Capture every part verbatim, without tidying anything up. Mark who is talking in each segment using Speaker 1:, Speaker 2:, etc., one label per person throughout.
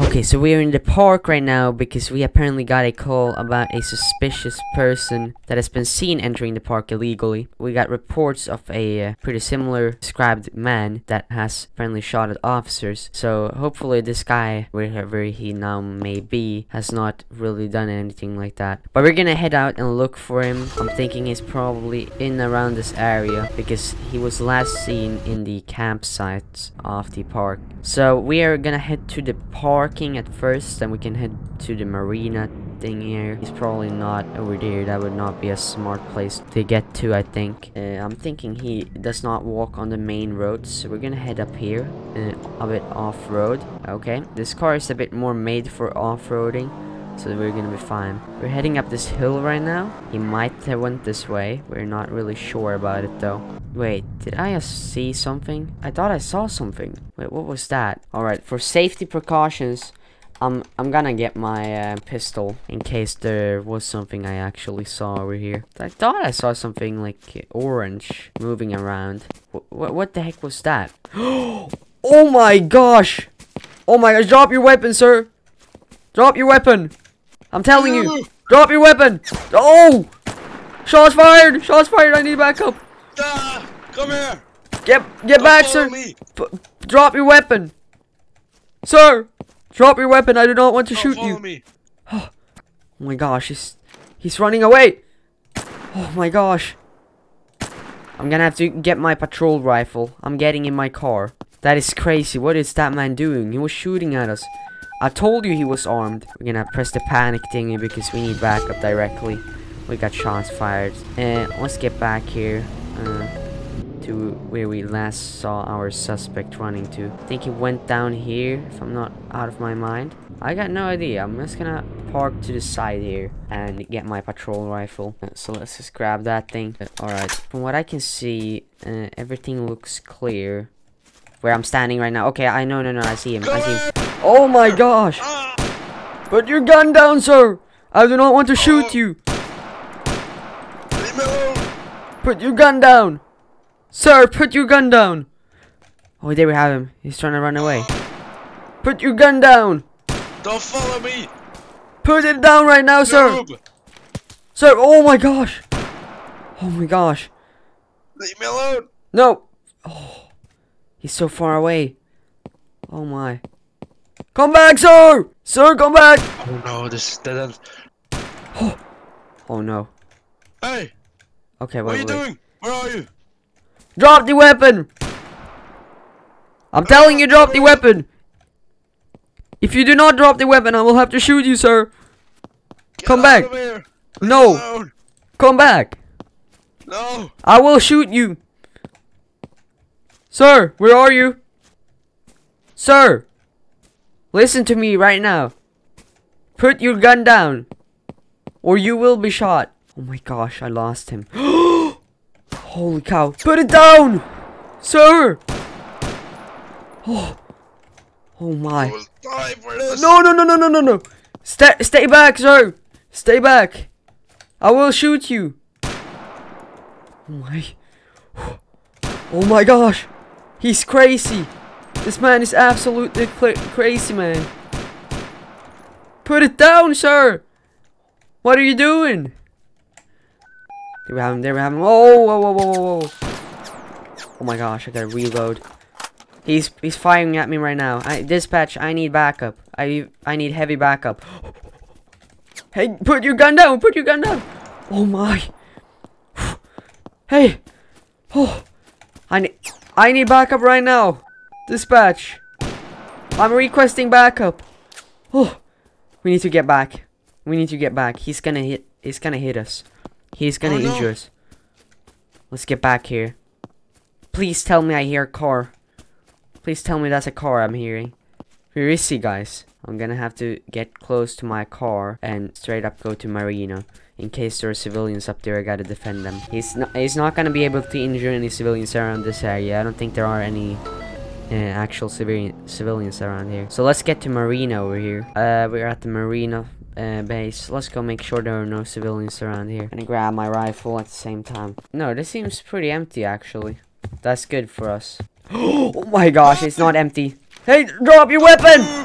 Speaker 1: Okay, so we are in the park right now because we apparently got a call about a suspicious person that has been seen entering the park illegally. We got reports of a uh, pretty similar described man that has apparently shot at officers. So hopefully this guy, wherever he now may be, has not really done anything like that. But we're gonna head out and look for him. I'm thinking he's probably in around this area because he was last seen in the campsites of the park. So we are gonna head to the parking at first, then we can head to the marina thing here. He's probably not over there. That would not be a smart place to get to, I think. Uh, I'm thinking he does not walk on the main road, so we're gonna head up here, uh, a bit off-road. Okay, this car is a bit more made for off-roading, so we're gonna be fine. We're heading up this hill right now. He might have went this way. We're not really sure about it though. Wait, did I see something? I thought I saw something. Wait, what was that? Alright, for safety precautions, I'm, I'm gonna get my uh, pistol in case there was something I actually saw over here. I thought I saw something like orange moving around. Wh wh what the heck was that? Oh my gosh! Oh my gosh, drop your weapon, sir! Drop your weapon! I'm telling you! Drop your weapon! Oh! Shots fired! Shots fired! I need backup!
Speaker 2: Ah, come here!
Speaker 1: Get get
Speaker 2: Don't
Speaker 1: back,
Speaker 2: follow
Speaker 1: sir!
Speaker 2: me.
Speaker 1: P drop your weapon! Sir! Drop your weapon! I do not want to
Speaker 2: Don't
Speaker 1: shoot
Speaker 2: follow
Speaker 1: you!
Speaker 2: Me.
Speaker 1: Oh my gosh, he's he's running away! Oh my gosh! I'm gonna have to get my patrol rifle. I'm getting in my car. That is crazy. What is that man doing? He was shooting at us. I told you he was armed. We're gonna press the panic thingy because we need backup directly. We got shots fired. And let's get back here uh, to where we last saw our suspect running to. I think he went down here, if I'm not out of my mind. I got no idea. I'm just gonna park to the side here and get my patrol rifle. Uh, so let's just grab that thing. Uh, Alright, from what I can see, uh, everything looks clear. Where I'm standing right now. Okay, I know, no, no, I see him. I see him. Oh my gosh! Put your gun down, sir! I do not want to shoot you!
Speaker 2: Leave me alone.
Speaker 1: Put your gun down! Sir, put your gun down! Oh, there we have him. He's trying to run away. Put your gun down!
Speaker 2: Don't follow me!
Speaker 1: Put it down right now, sir!
Speaker 2: Noob.
Speaker 1: Sir, oh my gosh! Oh my gosh!
Speaker 2: Leave me alone!
Speaker 1: No! Oh, he's so far away. Oh my. Come back, sir! Sir, come back!
Speaker 2: Oh no, this is dead end.
Speaker 1: Oh, oh no.
Speaker 2: Hey!
Speaker 1: Okay,
Speaker 2: What
Speaker 1: wait,
Speaker 2: are you
Speaker 1: wait.
Speaker 2: doing? Where are you?
Speaker 1: Drop the weapon! I'm telling you, drop the weapon! If you do not drop the weapon, I will have to shoot you, sir!
Speaker 2: Get
Speaker 1: Come
Speaker 2: out
Speaker 1: back!
Speaker 2: of here. Leave me
Speaker 1: No!
Speaker 2: alone.
Speaker 1: Come back!
Speaker 2: No!
Speaker 1: I will shoot you! Sir, where are you? Sir! Listen to me right now. Put your gun down, or you will be shot. Oh my gosh, I lost him. Holy cow. Put it down! Sir! Oh, oh
Speaker 2: I
Speaker 1: my.
Speaker 2: will die for this!
Speaker 1: No, no, no, no, no, no, no. Stay, stay back, sir. Stay back. I will shoot you. Oh my. Oh my gosh. He's crazy. This man is absolutely crazy, man. Put it down, sir. What are you doing? There we have him. There we have him. Oh, whoa, whoa, whoa, whoa, whoa. Oh my gosh, I gotta reload. He's he's firing at me right now. I, dispatch, I need backup. I I need heavy backup. Hey, put your gun down. Put your gun down. Oh my. Hey. Oh. I need I need backup right now. Dispatch. I'm requesting backup. Oh. We need to get back. We need to get back. He's gonna hit he's gonna hit us. He's gonna
Speaker 2: Oh, no.
Speaker 1: injure us. Let's get back here. Please tell me I hear a car. Please tell me that's a car I'm hearing. Where is he, guys? I'm gonna have to get close to my car and straight up go to Marina. In case there are civilians up there, I gotta defend them. He's not, he's not gonna be able to injure any civilians around this area. I don't think there are any uh, actual civilian civilians around here. So let's get to Marina over here. Uh, we're at the Marina uh, base. Let's go make sure there are no civilians around here. I'm gonna grab my rifle at the same time. No, this seems pretty empty, actually. That's good for us. Oh my gosh, it's not empty. Hey, drop your weapon!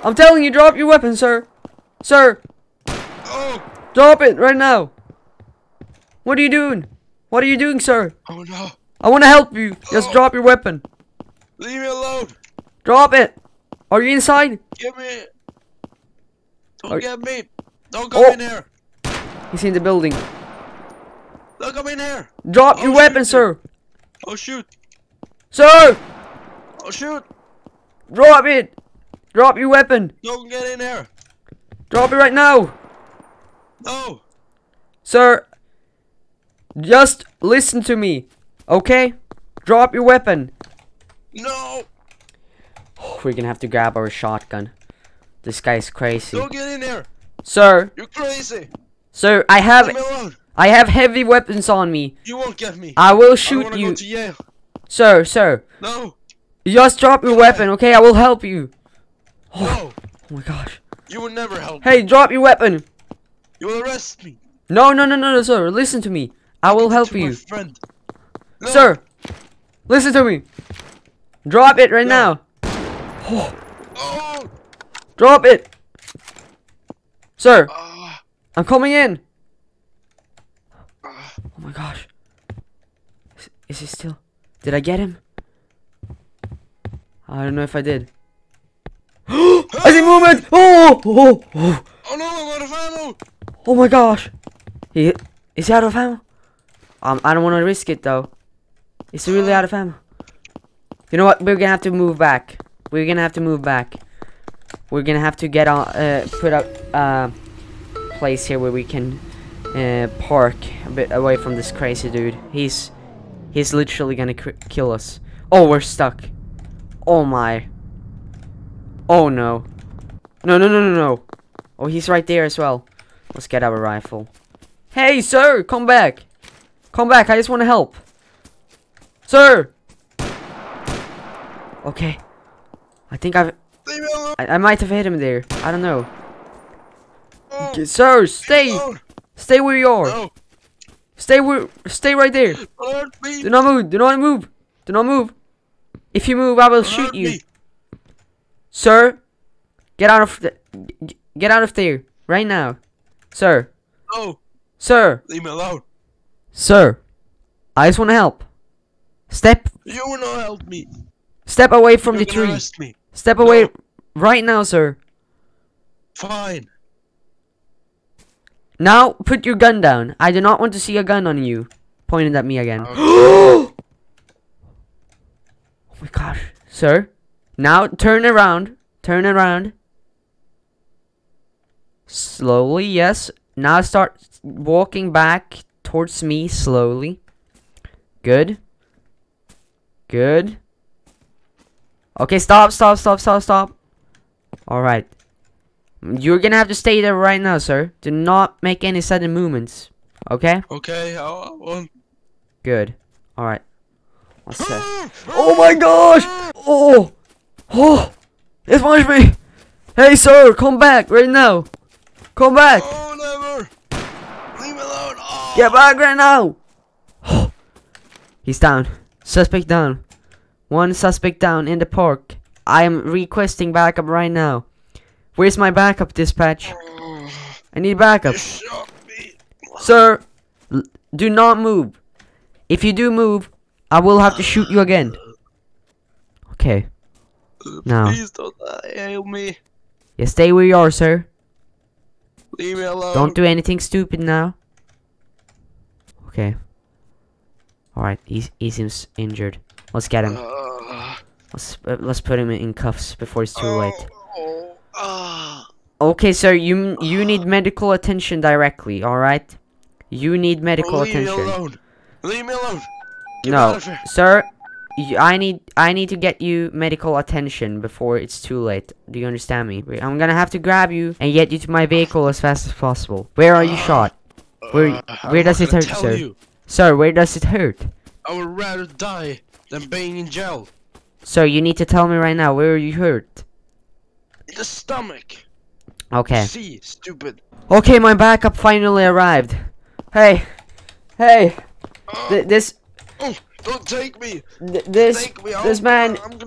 Speaker 1: I'm telling you, drop your weapon, sir. Sir,
Speaker 2: Oh!
Speaker 1: drop it right now. What are you doing? What are you doing, sir?
Speaker 2: Oh no!
Speaker 1: I want to help you. Just
Speaker 2: Oh.
Speaker 1: drop your weapon.
Speaker 2: Leave me alone!
Speaker 1: Drop it. Are you inside?
Speaker 2: Get me! Don't
Speaker 1: Are-
Speaker 2: get me! Don't come
Speaker 1: Oh.
Speaker 2: in here!
Speaker 1: He's in the building.
Speaker 2: Don't come in here!
Speaker 1: Drop
Speaker 2: Oh,
Speaker 1: your weapon,
Speaker 2: shoot
Speaker 1: sir.
Speaker 2: Oh shoot!
Speaker 1: Sir,
Speaker 2: Oh shoot!
Speaker 1: drop it. Drop your weapon.
Speaker 2: Don't get in here!
Speaker 1: Drop it right now.
Speaker 2: No!
Speaker 1: Sir, just listen to me, okay? Drop your weapon.
Speaker 2: No!
Speaker 1: We're gonna have to grab our shotgun. This guy's crazy.
Speaker 2: Don't get in here!
Speaker 1: Sir,
Speaker 2: You're crazy!
Speaker 1: sir, I have
Speaker 2: Leave me alone!
Speaker 1: I have heavy weapons on me.
Speaker 2: You won't get me!
Speaker 1: I will
Speaker 2: I
Speaker 1: shoot
Speaker 2: wanna
Speaker 1: you.
Speaker 2: go to jail!
Speaker 1: Sir, sir,
Speaker 2: No!
Speaker 1: just drop your weapon, okay? I will help you.
Speaker 2: No!
Speaker 1: Oh my gosh.
Speaker 2: You will never help me!
Speaker 1: Hey, drop your weapon.
Speaker 2: You will arrest me!
Speaker 1: No, no, no, no, no, sir. Listen to me. I will help
Speaker 2: To my
Speaker 1: you.
Speaker 2: friend! No.
Speaker 1: Sir, listen to me. Drop it right
Speaker 2: No.
Speaker 1: now. Oh,
Speaker 2: Oh!
Speaker 1: drop it. Sir,
Speaker 2: Ah,
Speaker 1: I'm coming in.
Speaker 2: ah.
Speaker 1: Oh my gosh. Is, is he still? Did I get him? I don't know if I did. I see movement. Oh, oh, oh,
Speaker 2: Oh no, I'm out of ammo!
Speaker 1: oh my gosh. He is he out of ammo? Um, I don't want to risk it though. Is he really out of ammo? You know what? We're gonna have to move back. We're gonna have to move back. We're gonna have to get on, uh, put up a uh, place here where we can uh, park a bit away from this crazy dude. He's he's literally gonna cr kill us. Oh, we're stuck. Oh my. Oh no. No, no, no, no, no. Oh, he's right there as well. Let's get our rifle. Hey, sir, come back. Come back. I just want to help. Sir. Okay. I think I've
Speaker 2: Leave me alone!
Speaker 1: I, I might have hit him there. I don't know.
Speaker 2: Oh,
Speaker 1: Okay, sir,
Speaker 2: leave me
Speaker 1: stay.
Speaker 2: alone.
Speaker 1: Stay where you are.
Speaker 2: No!
Speaker 1: Stay where stay right there.
Speaker 2: Don't hurt me!
Speaker 1: Do not move. Do not move. Do not move. If you move, I will
Speaker 2: Don't
Speaker 1: shoot
Speaker 2: hurt
Speaker 1: you.
Speaker 2: me.
Speaker 1: Sir, get out of the g- get out of there right now. Sir.
Speaker 2: No!
Speaker 1: Sir.
Speaker 2: Leave me alone!
Speaker 1: Sir. I just want to help. Step
Speaker 2: You will not help me!
Speaker 1: step away from
Speaker 2: You're
Speaker 1: the
Speaker 2: gonna
Speaker 1: tree.
Speaker 2: arrest me!
Speaker 1: Step away right now, sir.
Speaker 2: Fine!
Speaker 1: Now put your gun down. I do not want to see a gun on you. Pointed at me again.
Speaker 2: Okay.
Speaker 1: Oh my gosh. Sir, now turn around. Turn around. Slowly, yes. Now start walking back towards me slowly. Good. Good. Okay, stop, stop, stop, stop, stop. Alright. You're gonna have to stay there right now, sir. Do not make any sudden movements. Okay?
Speaker 2: Okay, I I won't.
Speaker 1: Good. Alright. Let's set. Oh my gosh! Oh! Oh! It punched me! Hey, sir! Come back right now! Come back!
Speaker 2: Oh, never! Leave me alone! Oh.
Speaker 1: Get back right now! He's down. Suspect down. One suspect down in the park. I am requesting backup right now. Where's my backup dispatch? I need backup.
Speaker 2: You shot me!
Speaker 1: Sir, l- do not move. If you do move, I will have to shoot you again. Okay. Now.
Speaker 2: Please don't help me!
Speaker 1: Yeah, stay where you are, sir.
Speaker 2: Leave me alone!
Speaker 1: Don't do anything stupid now. Okay. Alright, he, he seems injured. Let's get him.
Speaker 2: Uh,
Speaker 1: Let's, uh, let's put him in cuffs before it's too late.
Speaker 2: Oh, ah.
Speaker 1: Okay, sir, you you need medical attention directly, alright? You need medical
Speaker 2: Leave
Speaker 1: attention.
Speaker 2: me alone! Leave me alone! Get me
Speaker 1: No,
Speaker 2: out of here.
Speaker 1: sir, y- I need I need to get you medical attention before it's too late. Do you understand me? We- I'm gonna have to grab you and get you to my vehicle as fast as possible. Where are you shot? Where
Speaker 2: Uh,
Speaker 1: where
Speaker 2: I'm
Speaker 1: does
Speaker 2: not
Speaker 1: it
Speaker 2: gonna
Speaker 1: hurt,
Speaker 2: tell
Speaker 1: sir?
Speaker 2: you.
Speaker 1: Sir, where does it hurt?
Speaker 2: I would rather die than being in jail.
Speaker 1: Sir, you need to tell me right now where you hurt.
Speaker 2: In the stomach.
Speaker 1: Okay.
Speaker 2: See, stupid.
Speaker 1: Okay, my backup finally arrived. Hey, hey,
Speaker 2: Oh,
Speaker 1: th this
Speaker 2: oh, don't take me.
Speaker 1: th this
Speaker 2: Take me.
Speaker 1: this
Speaker 2: I'm,
Speaker 1: man
Speaker 2: I'm gonna.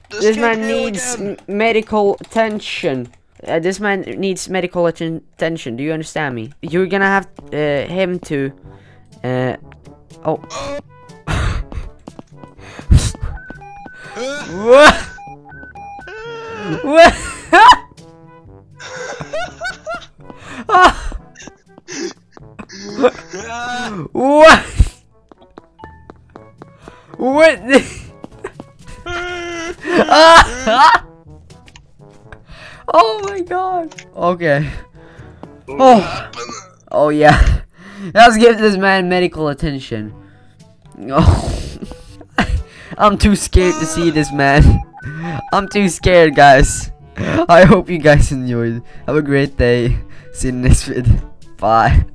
Speaker 1: This man
Speaker 2: can't heal
Speaker 1: needs
Speaker 2: again.
Speaker 1: m medical attention. Uh, this man needs medical atten attention. Do you understand me? You're gonna have uh, him to. Uh, oh. What? What? What? What? the- Oh my god. Okay. Oh. Oh yeah. Let's give this man medical attention. Oh. I'm too scared to see this man. I'm too scared, guys. I hope you guys enjoyed. Have a great day. See you in the next video. Bye.